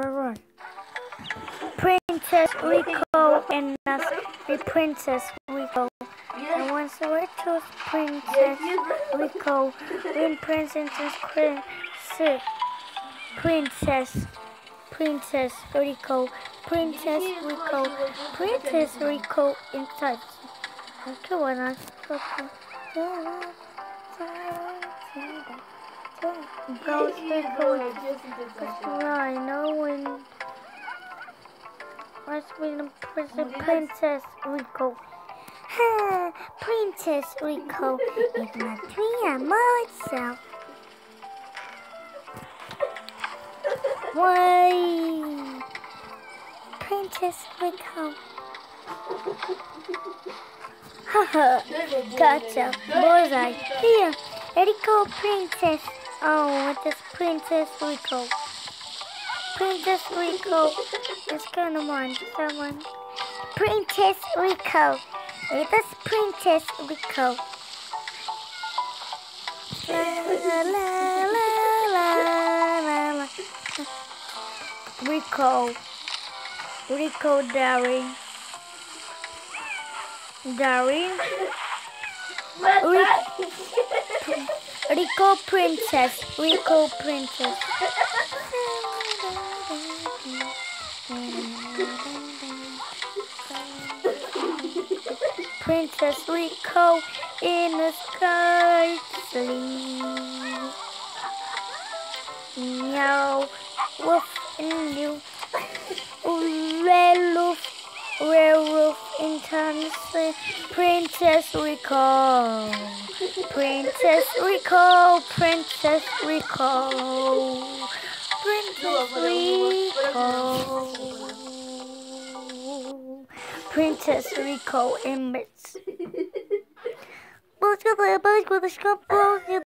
run. Princess Rico and the Princess Rico. And once the word chose Princess Rico, when Princess Rico, Princess Rico inside. Okay, when I I know when Princess Rico. Princess Rico is my dream myself. Why? Princess Rico. Haha, gotcha. Bullseye. Here, Rico Princess. Oh, what is Princess Rico? Princess Rico is gonna want someone. Princess Rico. It is Princess Rico. La la la la la la. Rico Daring. Rico Princess. Princess Rico in the sky sleep. Meow, woof and you. Werewolf in Tennessee. Princess Rico. Princess Rico. Princess Rico. Princess Rico. Princess Rico in midst.